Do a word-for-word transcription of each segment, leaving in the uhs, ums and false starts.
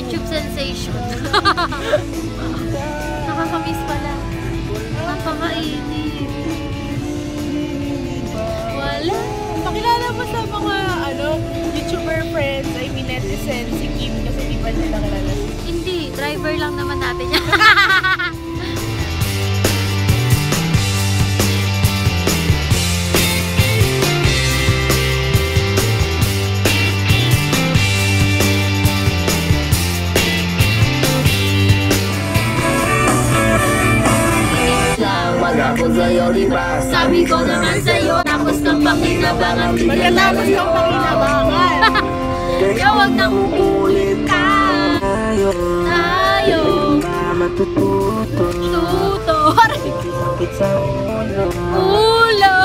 YouTube sensation. Nakakamiss pala. Napakainit. Wala. Pakilala mo sa mga ano, YouTuber friends, I mean netizens, si Kim kasi di ba nila kilala? Hindi, driver lang naman natin yan. Sabi ko naman sa'yo, tapos kang pakinabangan. Magkatapos kang pakinabangan. Kaya huwag nang uulit ka. Tayo matututo. Sakit sa ulo. Ulo.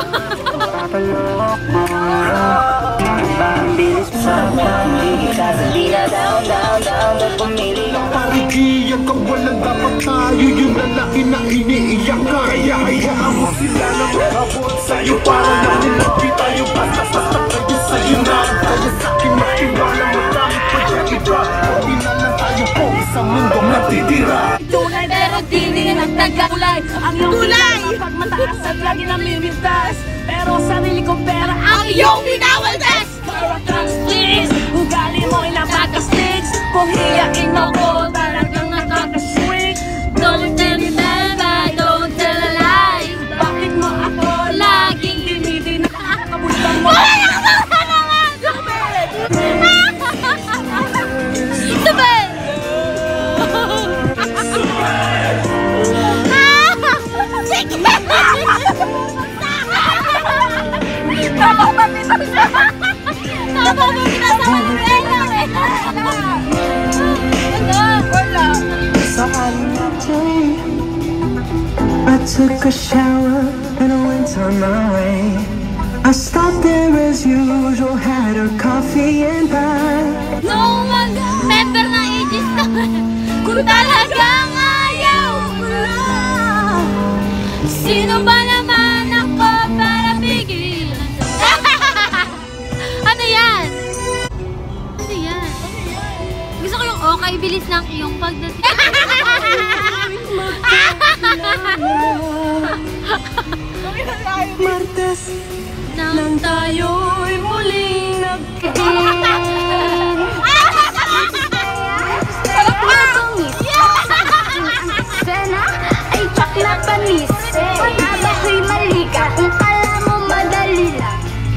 Ang bilis sa pangigit. Hindi na down, down, down. Doon pumili ka. Parigiyan ka, walang dapat tayo. Yung lalaki na iniiyak ka. Kaya hayaan mo sila na makabot sa'yo. Para namin magpita tayo. Basta-basta kayo sa'yo na. Kaya sa'kin makiwala mo tayo pa dyan iba. Hindi na lang tayo po isang mundong natitira. Tunay pero di rin ang taga-kulay. Ang iyong kulay kapag mataas at lagi namimitas. Pero sarili kong pera ang iyong pinawaldas. Paratrans please, ugali mo ilang bagasticks. Kung hiyain mo ko talagang nakakasweet. Don't tell me bye, don't tell a lie. Bakit mo ako laging dinidin? Nakakabulkan mo. Sabay! Sige! Tapos papita siya. Tapos papita sa Manuela eh! Wala. I took a shower and I went on my way. I stopped there as usual, had a coffee and pie. No one member na Aegis naman. Kung talagang ayaw mo lang, sino ba naman ako para pigilan? Ano yan? Ano yan? Gusto ko yung okay, bilis ng iyong pagdating. Martes Nang tayo'y muling nagkikita. Sarap mo na tungis. Ang eksena ay tsak na panis. Pag-aba ko'y malika. Kung kala mo madali lang.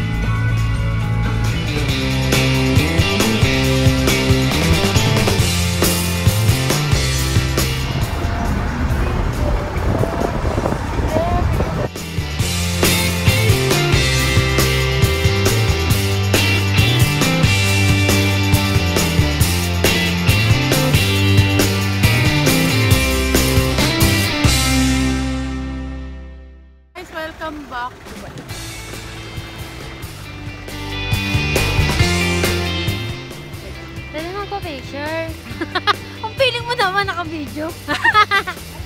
Welcome back. Pwede magpa-picture. Ang feeling mo naman naka-video.